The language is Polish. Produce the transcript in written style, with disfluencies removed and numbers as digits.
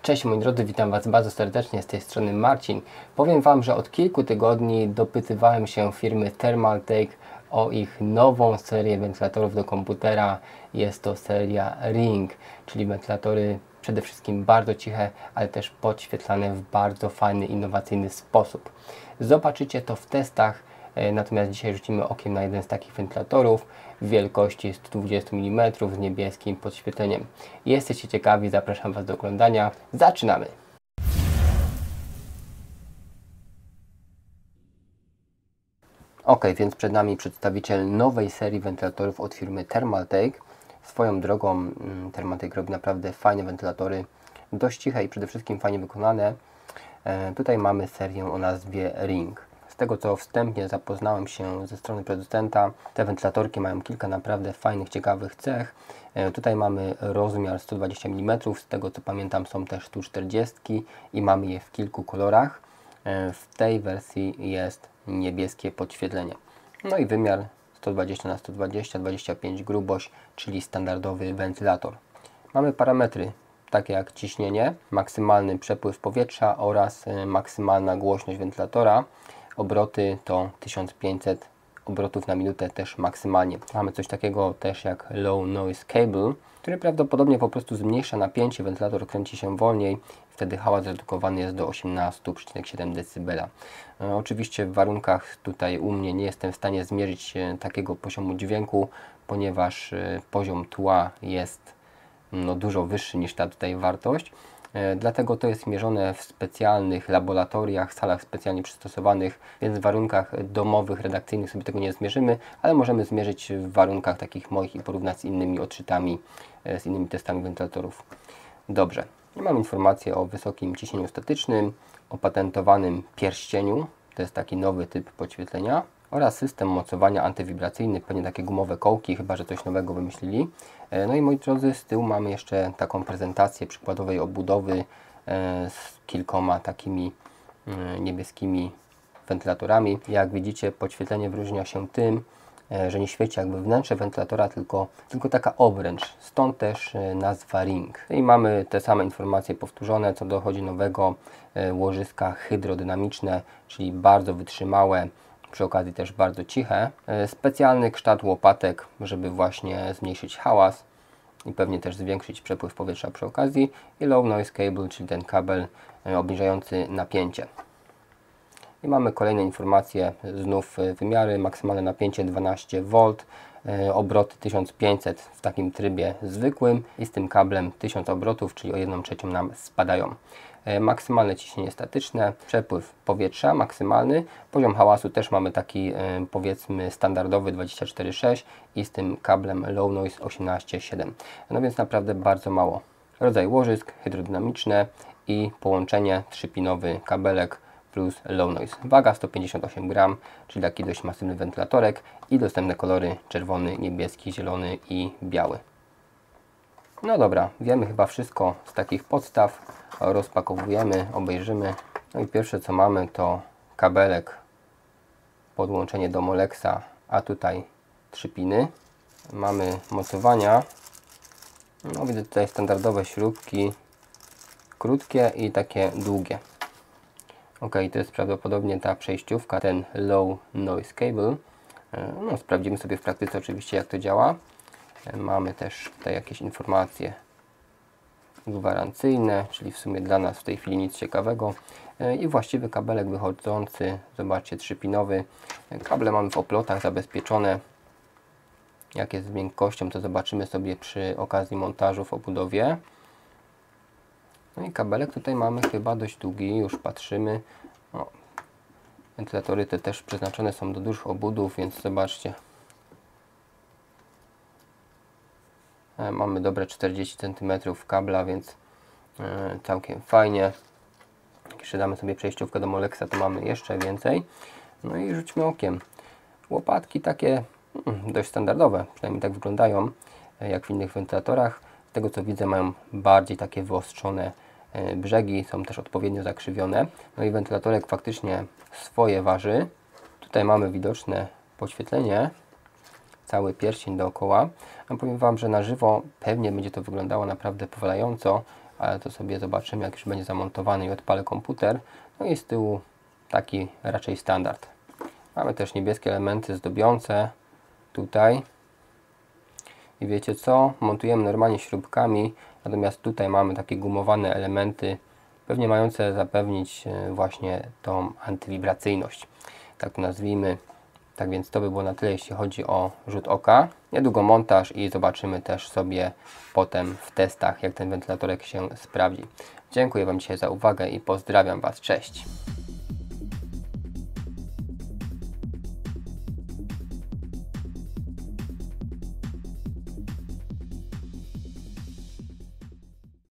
Cześć moi drodzy, witam Was bardzo serdecznie, z tej strony Marcin. Powiem Wam, że od kilku tygodni dopytywałem się firmy Thermaltake o ich nową serię wentylatorów do komputera. Jest to seria Ring, czyli wentylatory przede wszystkim bardzo ciche, ale też podświetlane w bardzo fajny, innowacyjny sposób. Zobaczycie to w testach, natomiast dzisiaj rzucimy okiem na jeden z takich wentylatorów w wielkości 120 mm z niebieskim podświetleniem. Jesteście ciekawi, zapraszam Was do oglądania. Zaczynamy! Ok, więc przed nami przedstawiciel nowej serii wentylatorów od firmy Thermaltake. Swoją drogą Thermaltake robi naprawdę fajne wentylatory, dość ciche i przede wszystkim fajnie wykonane. Tutaj mamy serię o nazwie Ring. Z tego co wstępnie zapoznałem się ze strony producenta, te wentylatorki mają kilka naprawdę fajnych, ciekawych cech. Tutaj mamy rozmiar 120 mm, z tego co pamiętam są też 140 i mamy je w kilku kolorach. W tej wersji jest niebieskie podświetlenie. No i wymiar 120 na 120, 25 grubość, czyli standardowy wentylator. Mamy parametry takie jak ciśnienie, maksymalny przepływ powietrza oraz maksymalna głośność wentylatora. Obroty to 1500 obrotów na minutę też maksymalnie. Mamy coś takiego też jak Low Noise Cable, który prawdopodobnie po prostu zmniejsza napięcie, wentylator kręci się wolniej, wtedy hałas redukowany jest do 18,7 dB. Oczywiście w warunkach tutaj u mnie nie jestem w stanie zmierzyć takiego poziomu dźwięku, ponieważ poziom tła jest dużo wyższy niż ta tutaj wartość. Dlatego to jest mierzone w specjalnych laboratoriach, salach specjalnie przystosowanych, więc w warunkach domowych, redakcyjnych sobie tego nie zmierzymy, ale możemy zmierzyć w warunkach takich moich i porównać z innymi odczytami, z innymi testami wentylatorów. Dobrze, i mam informację o wysokim ciśnieniu statycznym, opatentowanym pierścieniu, to jest taki nowy typ podświetlenia, oraz system mocowania antywibracyjny, pewnie takie gumowe kołki, chyba że coś nowego wymyślili. No i moi drodzy, z tyłu mamy jeszcze taką prezentację przykładowej obudowy z kilkoma takimi niebieskimi wentylatorami. Jak widzicie, podświetlenie wyróżnia się tym, że nie świeci jakby wnętrze wentylatora, tylko taka obręcz. Stąd też nazwa Ring. I mamy te same informacje powtórzone, co dochodzi nowego, łożyska hydrodynamiczne, czyli bardzo wytrzymałe, przy okazji też bardzo ciche. Specjalny kształt łopatek, żeby właśnie zmniejszyć hałas i pewnie też zwiększyć przepływ powietrza przy okazji. I Low Noise Cable, czyli ten kabel obniżający napięcie. I mamy kolejne informacje, znów wymiary, maksymalne napięcie 12 V, obroty 1500 w takim trybie zwykłym i z tym kablem 1000 obrotów, czyli o 1/3 nam spadają. Maksymalne ciśnienie statyczne, przepływ powietrza maksymalny, poziom hałasu też mamy taki powiedzmy standardowy 24,6 i z tym kablem Low Noise 18,7. No więc naprawdę bardzo mało. Rodzaj łożysk hydrodynamiczne i połączenie 3-pinowy kabelek plus Low Noise. Waga 158 gram, czyli taki dość masywny wentylatorek i dostępne kolory czerwony, niebieski, zielony i biały. No dobra, wiemy chyba wszystko z takich podstaw. Rozpakowujemy, obejrzymy. No i pierwsze co mamy to kabelek, podłączenie do Molexa, a tutaj 3 piny. Mamy mocowania. No widzę tutaj standardowe śrubki, krótkie i takie długie. Ok, to jest prawdopodobnie ta przejściówka, ten Low Noise Cable. No, sprawdzimy sobie w praktyce oczywiście jak to działa. Mamy też tutaj jakieś informacje gwarancyjne, czyli w sumie dla nas w tej chwili nic ciekawego. I właściwy kabelek wychodzący, zobaczcie 3-pinowy. Kable mamy w oplotach zabezpieczone. Jak jest z miękkością, to zobaczymy sobie przy okazji montażu w obudowie. No i kabelek tutaj mamy chyba dość długi, już patrzymy. O, wentylatory te też przeznaczone są do dużych obudów, więc zobaczcie. Mamy dobre 40 cm kabla, więc całkiem fajnie. Jak jeszcze damy sobie przejściówkę do Molexa, to mamy jeszcze więcej. No i rzućmy okiem. Łopatki takie dość standardowe, przynajmniej tak wyglądają jak w innych wentylatorach. Z tego co widzę mają bardziej takie wyostrzone brzegi, są też odpowiednio zakrzywione. No i wentylatorek faktycznie swoje waży. Tutaj mamy widoczne podświetlenie, cały pierścień dookoła. No powiem Wam, że na żywo pewnie będzie to wyglądało naprawdę powalająco, ale to sobie zobaczymy, jak już będzie zamontowany i odpalę komputer. No i z tyłu taki raczej standard. Mamy też niebieskie elementy zdobiące tutaj. I wiecie co? Montujemy normalnie śrubkami, natomiast tutaj mamy takie gumowane elementy, pewnie mające zapewnić właśnie tą antywibracyjność. Tak to nazwijmy. Tak więc to by było na tyle, jeśli chodzi o rzut oka. Niedługo montaż i zobaczymy też sobie potem w testach, jak ten wentylatorek się sprawdzi. Dziękuję Wam dzisiaj za uwagę i pozdrawiam Was. Cześć!